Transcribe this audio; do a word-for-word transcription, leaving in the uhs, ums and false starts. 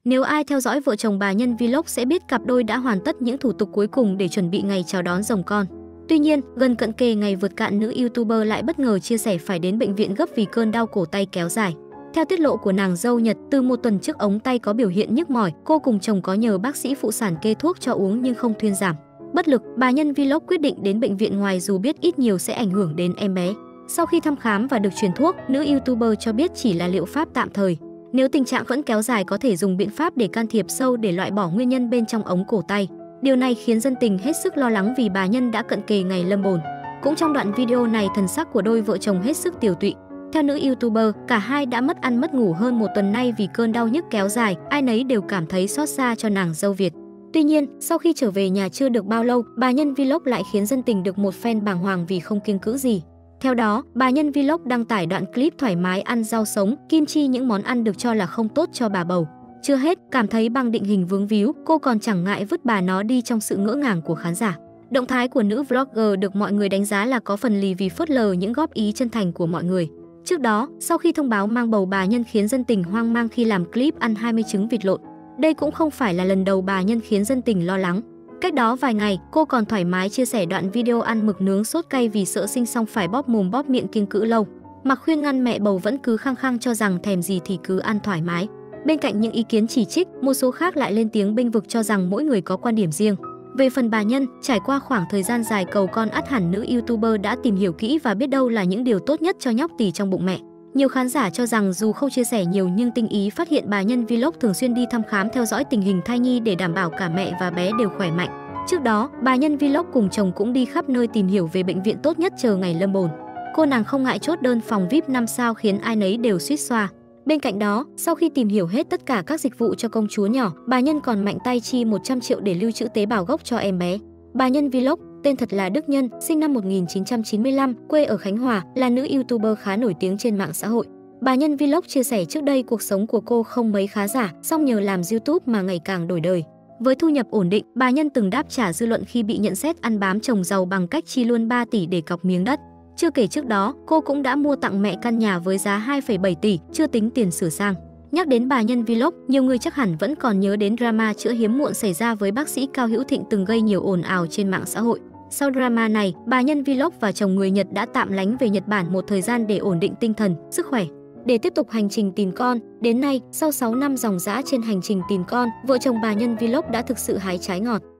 Nếu ai theo dõi vợ chồng bà Nhân Vlog sẽ biết cặp đôi đã hoàn tất những thủ tục cuối cùng để chuẩn bị ngày chào đón rồng con. Tuy nhiên, gần cận kề ngày vượt cạn, nữ YouTuber lại bất ngờ chia sẻ phải đến bệnh viện gấp vì cơn đau cổ tay kéo dài. Theo tiết lộ của nàng dâu Nhật, từ một tuần trước ống tay có biểu hiện nhức mỏi, cô cùng chồng có nhờ bác sĩ phụ sản kê thuốc cho uống nhưng không thuyên giảm. Bất lực, bà Nhân Vlog quyết định đến bệnh viện ngoài dù biết ít nhiều sẽ ảnh hưởng đến em bé. Sau khi thăm khám và được truyền thuốc, nữ YouTuber cho biết chỉ là liệu pháp tạm thời. Nếu tình trạng vẫn kéo dài có thể dùng biện pháp để can thiệp sâu để loại bỏ nguyên nhân bên trong ống cổ tay. Điều này khiến dân tình hết sức lo lắng vì bà Nhân đã cận kề ngày lâm bồn. Cũng trong đoạn video này, thần sắc của đôi vợ chồng hết sức tiều tụy. Theo nữ YouTuber, cả hai đã mất ăn mất ngủ hơn một tuần nay vì cơn đau nhức kéo dài, ai nấy đều cảm thấy xót xa cho nàng dâu Việt. Tuy nhiên, sau khi trở về nhà chưa được bao lâu, bà Nhân Vlog lại khiến dân tình được một phen bàng hoàng vì không kiêng cữ gì. Theo đó, bà Nhân Vlog đăng tải đoạn clip thoải mái ăn rau sống, kim chi, những món ăn được cho là không tốt cho bà bầu. Chưa hết, cảm thấy băng định hình vướng víu, cô còn chẳng ngại vứt bà nó đi trong sự ngỡ ngàng của khán giả. Động thái của nữ vlogger được mọi người đánh giá là có phần lì vì phớt lờ những góp ý chân thành của mọi người. Trước đó, sau khi thông báo mang bầu, bà Nhân khiến dân tình hoang mang khi làm clip ăn hai mươi trứng vịt lộn. Đây cũng không phải là lần đầu bà Nhân khiến dân tình lo lắng. Cách đó vài ngày, cô còn thoải mái chia sẻ đoạn video ăn mực nướng sốt cay vì sợ sinh xong phải bóp mồm bóp miệng kiêng cữ lâu. Mặc khuyên ngăn mẹ bầu vẫn cứ khăng khăng cho rằng thèm gì thì cứ ăn thoải mái. Bên cạnh những ý kiến chỉ trích, một số khác lại lên tiếng bênh vực cho rằng mỗi người có quan điểm riêng. Về phần bà Nhân, trải qua khoảng thời gian dài cầu con, ắt hẳn nữ YouTuber đã tìm hiểu kỹ và biết đâu là những điều tốt nhất cho nhóc tỳ trong bụng mẹ. Nhiều khán giả cho rằng dù không chia sẻ nhiều nhưng tinh ý phát hiện bà Nhân Vlog thường xuyên đi thăm khám theo dõi tình hình thai nhi để đảm bảo cả mẹ và bé đều khỏe mạnh. Trước đó, bà Nhân Vlog cùng chồng cũng đi khắp nơi tìm hiểu về bệnh viện tốt nhất chờ ngày lâm bồn. Cô nàng không ngại chốt đơn phòng vi ai pi năm sao khiến ai nấy đều suýt xoa. Bên cạnh đó, sau khi tìm hiểu hết tất cả các dịch vụ cho công chúa nhỏ, bà Nhân còn mạnh tay chi một trăm triệu để lưu trữ tế bào gốc cho em bé. Bà Nhân Vlog, tên thật là Đức Nhân, sinh năm một nghìn chín trăm chín mươi lăm, quê ở Khánh Hòa, là nữ YouTuber khá nổi tiếng trên mạng xã hội. Bà Nhân Vlog chia sẻ trước đây cuộc sống của cô không mấy khá giả, song nhờ làm YouTube mà ngày càng đổi đời. Với thu nhập ổn định, bà Nhân từng đáp trả dư luận khi bị nhận xét ăn bám chồng giàu bằng cách chi luôn ba tỷ để cọc miếng đất. Chưa kể trước đó, cô cũng đã mua tặng mẹ căn nhà với giá hai phẩy bảy tỷ, chưa tính tiền sửa sang. Nhắc đến bà Nhân Vlog, nhiều người chắc hẳn vẫn còn nhớ đến drama chữa hiếm muộn xảy ra với bác sĩ Cao Hữu Thịnh từng gây nhiều ồn ào trên mạng xã hội. Sau drama này, bà Nhân Vlog và chồng người Nhật đã tạm lánh về Nhật Bản một thời gian để ổn định tinh thần, sức khỏe. Để tiếp tục hành trình tìm con, đến nay, sau sáu năm ròng rã trên hành trình tìm con, vợ chồng bà Nhân Vlog đã thực sự hái trái ngọt.